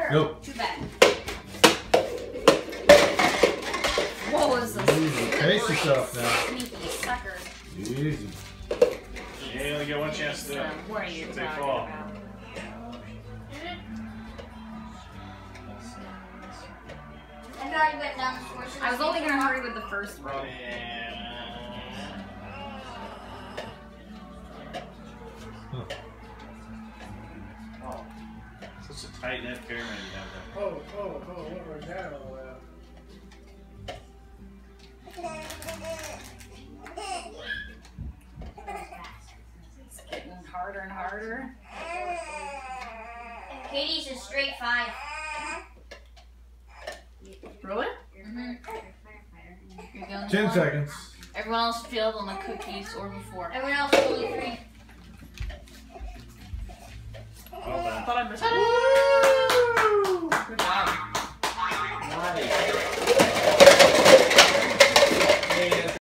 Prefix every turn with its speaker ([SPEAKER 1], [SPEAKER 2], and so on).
[SPEAKER 1] Nope.
[SPEAKER 2] Too bad. What was this?
[SPEAKER 1] Easy. Pace yourself now.
[SPEAKER 2] Sneaky sucker.
[SPEAKER 1] Easy.
[SPEAKER 3] You only get one chance to do it.
[SPEAKER 2] What are you
[SPEAKER 3] They
[SPEAKER 2] talking
[SPEAKER 3] fall.
[SPEAKER 2] about?
[SPEAKER 4] I already went down the course.
[SPEAKER 2] I was only gonna hurry with the first row.
[SPEAKER 1] Huh.
[SPEAKER 3] Oh, such a tight net pyramid you have there.
[SPEAKER 5] What was that all about?
[SPEAKER 2] It's getting harder and harder.
[SPEAKER 4] Katie's a straight 5.
[SPEAKER 2] Really?
[SPEAKER 4] Mm-hmm.
[SPEAKER 2] You're the only
[SPEAKER 1] 10
[SPEAKER 2] one?
[SPEAKER 1] seconds.
[SPEAKER 2] Everyone else failed on the cookies or before.
[SPEAKER 4] Everyone else only 3.
[SPEAKER 3] Well done.
[SPEAKER 2] I thought I missed it.